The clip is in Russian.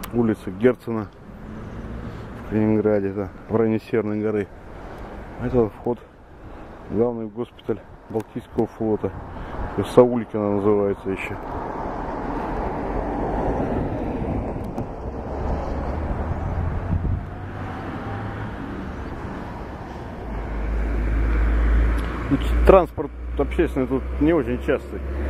улица Герцена в Калининграде, это в районе Северной горы. Это вход в главный госпиталь Балтийского флота. Саулькина называется еще. Транспорт общественный тут не очень частый.